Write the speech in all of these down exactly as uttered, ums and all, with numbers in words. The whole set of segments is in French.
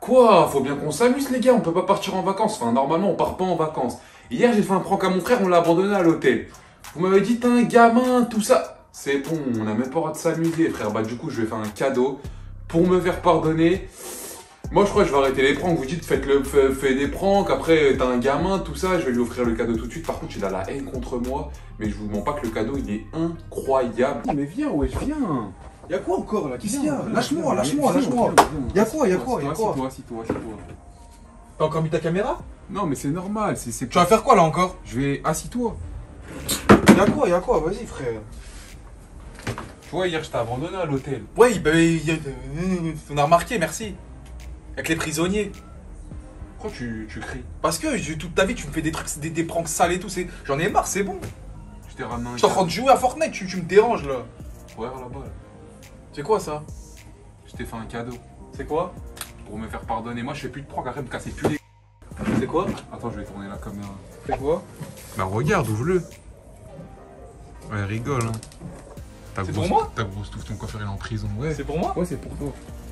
Quoi? Faut bien qu'on s'amuse les gars, on peut pas partir en vacances. Enfin normalement on part pas en vacances. Hier j'ai fait un prank à mon frère, on l'a abandonné à l'hôtel. Vous m'avez dit t'es un gamin, tout ça. C'est bon, on a même pas le droit de s'amuser frère. Bah du coup je vais faire un cadeau pour me faire pardonner. Moi je crois que je vais arrêter les pranks. Vous dites faites, le, faites, faites des pranks, après t'es un gamin, tout ça. Je vais lui offrir le cadeau tout de suite. Par contre il a la haine contre moi. Mais je vous mens pas que le cadeau il est incroyable. Mais viens, ouais, viens. Y'a quoi encore là? Qu'est-ce qu'il y a? Viens, Lâche-moi, viens, lâche-moi, viens, lâche-moi. viens, viens. Y'a quoi, y'a quoi, y'a Assieds-toi, quoi? assieds-toi, assieds-toi. T'as encore mis ta caméra? Non, mais c'est normal, c'est... c'est Tu vas faire quoi là encore? Je vais... Assis-toi. Y'a quoi, y'a quoi? Vas-y frère. Tu vois hier je t'ai abandonné à l'hôtel. Ouais, bah, y a... on a remarqué, merci. Avec les prisonniers. Pourquoi tu, tu cries? Parce que j'ai- toute ta vie tu me fais des trucs, des, des pranks sales et tout. c'est- J'en ai marre, c'est bon. Je t'ai ramené un Je suis en train de jouer à Fortnite, tu, tu me déranges là. Regarde là-bas là. C'est quoi ça? Je t'ai fait un cadeau C'est quoi? pour me faire pardonner. Moi je fais plus de pranks, arrête de me casser plus les... C'est quoi? Attends je vais tourner la caméra. C'est quoi? Bah regarde, ouvre-le. Ouais, rigole hein. Ta C'est grosse- pour moi Ta grosse touffe, ton coiffeur il est en prison, ouais. C'est pour moi? Ouais, c'est pour toi.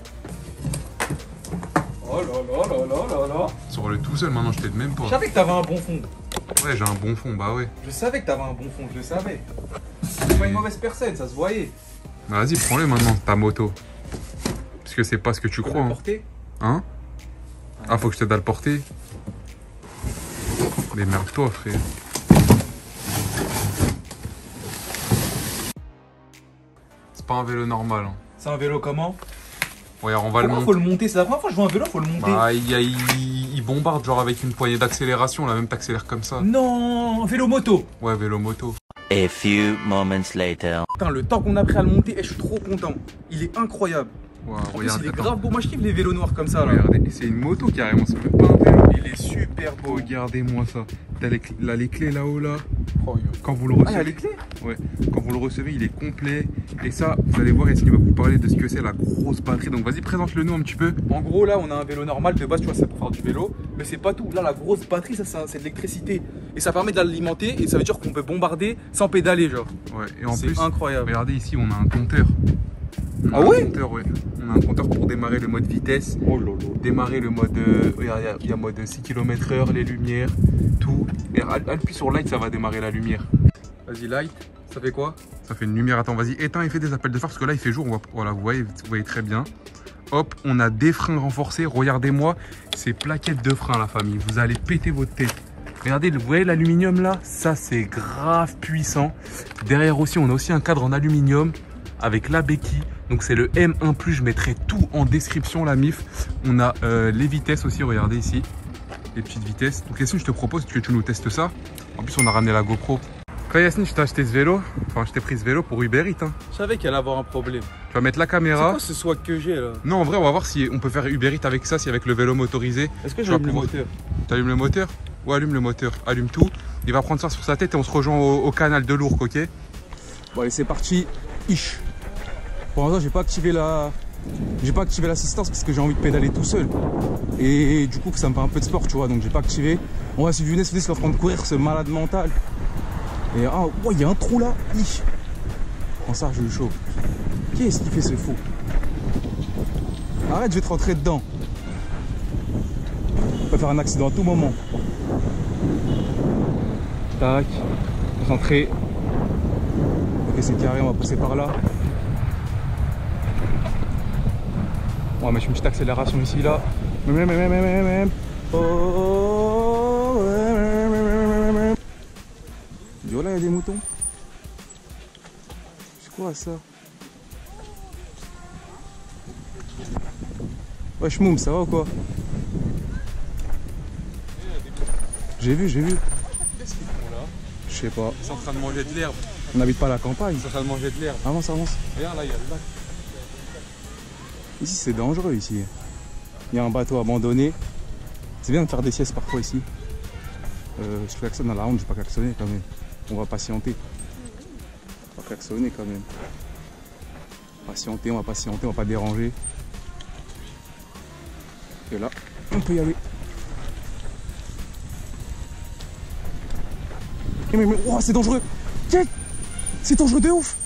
Oh là là là là là là. Sors-le tout seul maintenant, je t'aide même pas. Je savais que t'avais un bon fond. Ouais, j'ai un bon fond, bah ouais. Je savais que t'avais un bon fond, je le savais. C'est pas une mauvaise personne, ça se voyait. Bah vas-y, prends-le maintenant, ta moto. Parce que c'est pas ce que tu Tu peux crois, le hein. porter? Hein? Ah, faut que je t'aide à le porter? Démerde-toi, frère. C'est pas un vélo normal, hein. C'est un vélo comment? Ouais, on va le Pourquoi monter. faut le monter? C'est la première fois que je vois un vélo, faut le monter. Bah, il, y a- il- il bombarde genre avec une poignée d'accélération, là même t'accélères comme ça. Non, vélo moto. Ouais, vélo moto. A few moments later. Putain, le temps qu'on a pris à le monter, eh, je suis trop content. Il est incroyable. Ouais, En plus, regarde, il est attends. grave beau. Moi, je kiffe les vélos noirs comme ça là. Regardez, c'est une moto carrément, c'est même pas un vélo. Il est super beau. Regardez-moi ça. T'as les, cl- là, les clés là-haut là. Oh, yo. Quand vous le Ah, il y recevez, a les clés? ouais, quand vous le recevez, il est complet. Et ça, vous allez voir, Yacine va vous parler de ce que c'est la grosse batterie. Donc vas-y, présente-le nous un petit peu. En gros, là, on a un vélo normal. De base, tu vois, c'est pour faire du vélo. Mais c'est pas tout. Là, la grosse batterie, ça, c'est c'est de l'électricité. Et ça permet d'alimenter. Et ça veut dire qu'on peut bombarder sans pédaler, genre. Ouais, et en C'est plus, incroyable. regardez ici, on a un compteur. On a Ah un ouais compteur, ouais. On a un compteur pour démarrer le mode vitesse. Oh là là. Démarrer le mode. euh, Regarde, il y a- il y, a mode six kilomètres heure, les lumières, tout. Et appuie sur light, ça va démarrer la lumière. Vas-y, light. Ça fait quoi? Ça fait une lumière. Attends, vas-y, éteins et fais des appels de phare parce que là il fait jour. On voit, voilà, vous voyez, vous voyez très bien. Hop, on a des freins renforcés. Regardez-moi ces plaquettes de freins, la famille. Vous allez péter votre tête. Regardez, vous voyez l'aluminium là? Ça, c'est grave puissant. Derrière aussi, on a aussi un cadre en aluminium avec la béquille. Donc c'est le M un plus. Je mettrai tout en description, la mif. On a euh, les vitesses aussi. Regardez ici, les petites vitesses. Donc Yacine, je te propose que tu nous testes ça. En plus, on a ramené la GoPro. Quand Yacine, je t'ai acheté ce vélo, enfin je t'ai pris ce vélo pour Uber Eats. Hein. Je savais qu'il allait avoir un problème. Tu vas mettre la C'est caméra. quoi ce swag que j'ai là? Non, en vrai, on va voir si on peut faire Uber Eats avec ça, si avec le vélo motorisé. Est-ce que Tu j'ai vas le pouvoir- moteur? T'allumes le moteur? Ouais, allume le moteur, allume tout. Il va prendre ça sur sa tête et on se rejoint au, au canal de l'Ourcq, ok? Bon allez c'est parti, ish. Pour l'instant j'ai pas activé la. J'ai pas activé l'assistance parce que j'ai envie de pédaler tout seul. Et du coup ça me fait un peu de sport tu vois, donc j'ai pas activé. On va suivre Younes, Younes il est en train de courir, ce malade mental. Et ah ouais il y a un trou là, ish. Prends ça, j'ai eu chaud. Qu'est-ce qu'il fait ce fou? Arrête, je vais te rentrer dedans. On peut faire un accident à tout moment. Tac, concentré. Ok c'est carré, on va passer par là. On va mettre une petite accélération ici là. Même, même, même, même, même. Oh, dis, oh là il y a des moutons. C'est quoi ça? Wesh Moum, ça va ou quoi? J'ai vu, j'ai vu. Qu'est-ce qu'ils font là? Je sais pas. Ils sont en train de manger de l'herbe. On n'habite pas à la campagne. Ils sont en train de manger de l'herbe. Avance, avance. Regarde là, il y a le lac. Ici c'est dangereux ici. Il y a un bateau abandonné. C'est bien de faire des siestes parfois ici. Euh, je klaxonne à la honte, je vais pas klaxonner quand même. On va patienter. On va klaxonner quand même. Patienter, on va patienter, on va pas déranger. Et là, on peut y aller. Eh, mais, mais oh, c'est dangereux. Tiens, c'est dangereux de ouf.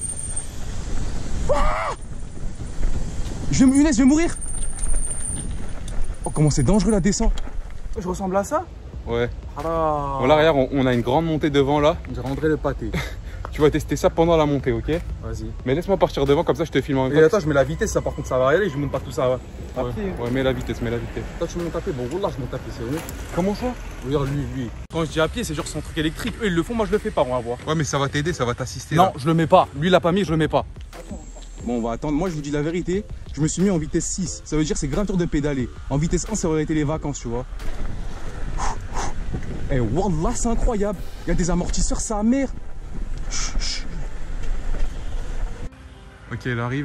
Ah, je vais, Younes, je vais mourir. Oh, Comment c'est dangereux la descente. Je ressemble à ça? Ouais. Ah là. Voilà, regarde, on, on a une grande montée devant là. Je rendrai le pâté. Tu vas tester ça pendant la montée, ok? Vas-y. Mais laisse-moi partir devant, comme ça je te filme en même Et temps. attends, je mets la vitesse, ça par contre ça va y aller, je monte pas tout ça. Ouais, À pied. ouais, mets la vitesse, mets la vitesse. Toi tu montes à pied, bon là je monte à pied, c'est vrai. Comment ça? Regarde lui, lui. Quand je dis à pied, c'est genre son truc électrique. Eux ils le font, moi je le fais pas, on va voir. Ouais, mais ça va t'aider, ça va t'assister. Non, là. je le mets pas. Lui il l'a pas mis, je le mets pas. Bon, on va attendre. Moi, je vous dis la vérité. Je me suis mis en vitesse six. Ça veut dire que c'est grave dur de pédaler. En vitesse un, ça aurait été les vacances, tu vois. Eh, Wallah, c'est incroyable. Il y a des amortisseurs, sa mère. Chut, chut. Ok, il arrive.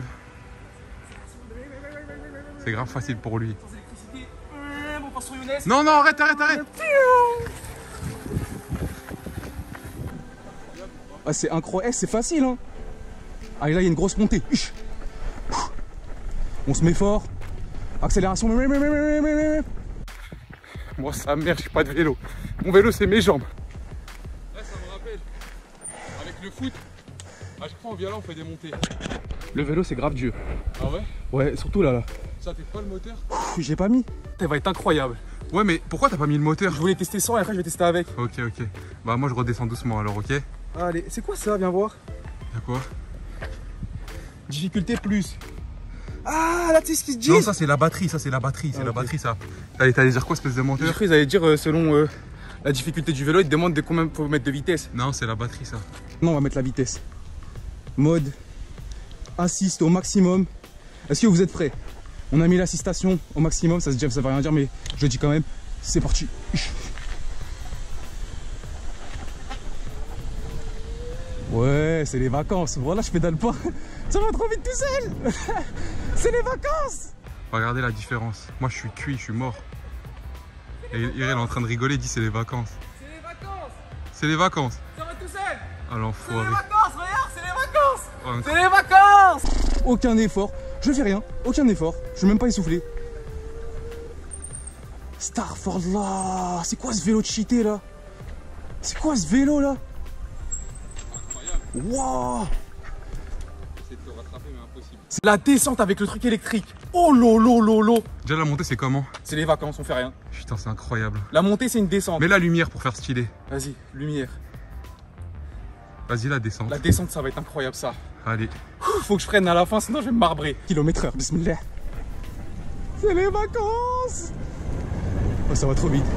C'est grave facile pour lui. Non, non, arrête, arrête, arrête. Ah, c'est incroyable. Eh, c'est facile, hein. Ah, et là, il y a une grosse montée. Chut. On se met fort. Accélération. Moi, sa mère, j'ai pas de vélo. Mon vélo, c'est mes jambes. Là, ça me rappelle. Avec le foot, à chaque fois on vient là, on fait des montées. Le vélo c'est grave dur. Ah ouais? Ouais, surtout là là. Ça fait pas le moteur? J'ai pas mis. Ça va être incroyable. Ouais, mais pourquoi t'as pas mis le moteur? Je voulais tester sans et après je vais tester avec. Ok, ok. Bah, moi, je redescends doucement alors, ok? Allez, c'est quoi ça? Viens voir. Y'a quoi? Difficulté plus. Ah là tu sais ce qu'ils se disent? Non, ça, c'est la batterie, ça, c'est la batterie, c'est Ah, la ok. batterie, ça. T'allais t'allais dire quoi, espèce de J'ai menteur? cru qu'ils allaient dire euh, selon euh, la difficulté du vélo, ils te demandent de combien faut mettre de vitesse. Non, c'est la batterie, ça. Non, on va mettre la vitesse. Mode assist au maximum. Est-ce que vous êtes prêts? On a mis l'assistation au maximum, ça se dit, ça veut rien dire, mais je le dis quand même. C'est parti. Ouais, c'est les vacances. Voilà, je pédale pas. Ça va trop vite tout seul. C'est les vacances. Regardez la différence. Moi, je suis cuit, je suis mort. Et Irel est en train de rigoler, il dit c'est les vacances. C'est les vacances. C'est les vacances. Ça va tout seul. Ah, C'est les l'enfoiré. vacances, regarde, c'est les vacances. Oh, un- C'est les vacances. Aucun effort. Je fais rien. Aucun effort. Je suis même pas essoufflé. Starfordlah. C'est quoi ce vélo de cheaté là? C'est quoi ce vélo là? Incroyable. Waouh. J'essaie de te rattraper, mais impossible. C'est la descente avec le truc électrique. Oh lolo lolo. Déjà, la montée, c'est comment? C'est les vacances, on fait rien. Putain, c'est incroyable. La montée c'est une descente. Mets la lumière pour faire stylé. Vas-y, lumière. Vas-y, la descente. La descente ça va être incroyable ça. Allez. Faut que je freine à la fin sinon je vais me marbrer. Kilomètre heure, bismillah. C'est les vacances. Oh, ça va trop vite.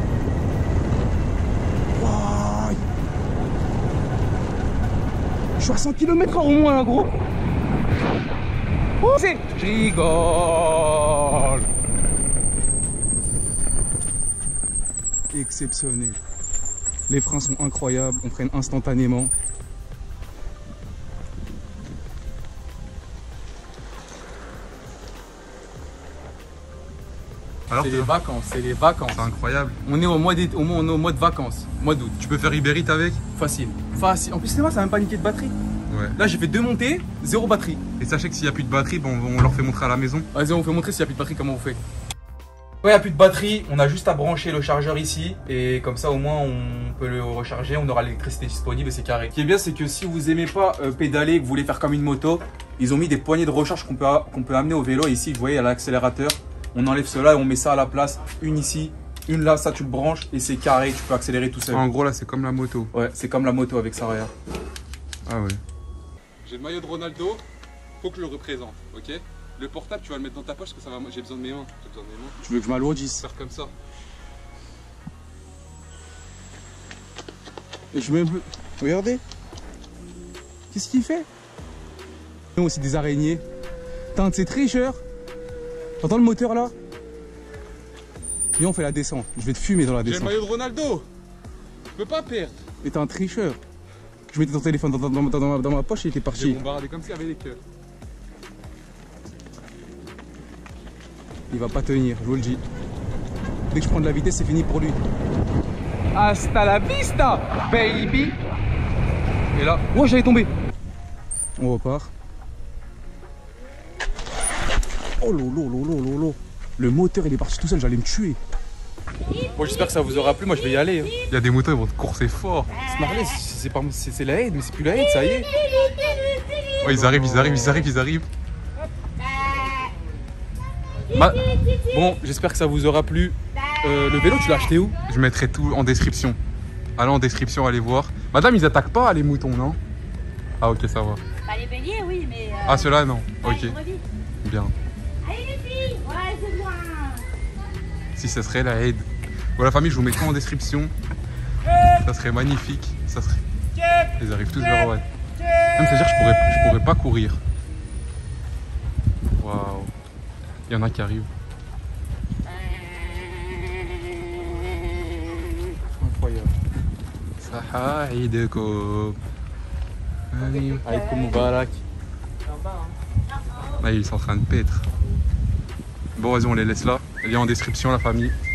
Waouh. Je suis à cent kilomètres heure au moins là, gros. Oh, c'est... Je rigole. Exceptionnel. Les freins sont incroyables, on freine instantanément. Alors, C'est c'est les vacances, c'est les vacances. c'est incroyable. On est au mois d'été- au mois, on est au mois de vacances, mois d'août. Tu peux faire Uber Eats avec? Facile. Facile. En plus, c'est moi, ça n'a même pas niqué de batterie. Ouais. Là, j'ai fait deux montées, zéro batterie. Et sachez que s'il n'y a plus de batterie, bon, on leur fait montrer à la maison. Vas-y, on vous fait montrer s'il n'y a plus de batterie, comment on fait. Quand il n'y a plus de batterie, on a juste à brancher le chargeur ici. Et comme ça, au moins, on peut le recharger. On aura l'électricité disponible et c'est carré. Ce qui est bien, c'est que si vous aimez pas euh, pédaler, que vous voulez faire comme une moto, ils ont mis des poignées de recharge qu'on peut, qu'on peut amener au vélo. Et ici, vous voyez, à l'accélérateur, on enlève cela et on met ça à la place. Une ici, une là, ça tu le branches et c'est carré. Tu peux accélérer tout seul. En gros, là, c'est comme la moto. Ouais, c'est comme la moto avec ça, regarde. Ah ouais. J'ai le maillot de Ronaldo, faut que je le représente, ok? Le portable, tu vas le mettre dans ta poche parce que ça va. J'ai besoin de mes mains. J'ai besoin de mes mains. Tu veux que je m'alourdisse? Faire comme ça. Et je mets un peu... Regardez. Qu'est-ce qu'il fait? Ils ont aussi des araignées. T'as un de ces tricheurs. T'entends le moteur là? Viens, on fait la descente. Je vais te fumer dans la J'ai le descente. maillot de Ronaldo. Je peux pas perdre. Mais t'es un tricheur. Je mettais ton téléphone dans, dans- dans- dans ma, dans ma poche et il était J'ai parti. bombardé comme s'il y avait des cœurs. Il va pas tenir, je vous le dis. Dès que je prends de la vitesse, c'est fini pour lui. Hasta la vista, baby. Et là, oh, j'allais tomber. On repart. Oh lolo lolo lolo. Le moteur il est parti tout seul, j'allais me tuer. Bon, j'espère que ça vous aura plu. Moi, je vais y aller. Il y a des motos, ils vont te courser fort. Smartless, c'est pas- c'est- c'est la aide, mais c'est plus la aide, ça y est. Ouais, ils arrivent, ils arrivent, ils arrivent, ils arrivent. Ma- Bon, j'espère que ça vous aura plu. Euh, le vélo, tu l'as acheté où? Je mettrai tout en description. Allez en description, allez voir. Madame, ils attaquent pas les moutons, non? Ah ok, ça va. Bah, les béliers, oui, mais. Euh... Ah ceux-là, non. pas Ok, les brebis. bien. Allez, les filles, ouais, c'est bien. Si ça serait la aide. Voilà, famille, je vous mets tout en description. Ça serait magnifique. Ça serait... Ils arrivent tous vers Rouen. Même c'est-à-dire que je pourrais, je pourrais pas courir. Waouh. Il y en a qui arrivent. Incroyable. Saha Eidekoum. Aïkoum Moubarak. Là, ils sont en train de paître. Bon, vas-y, on les laisse là. Il est en description, la famille.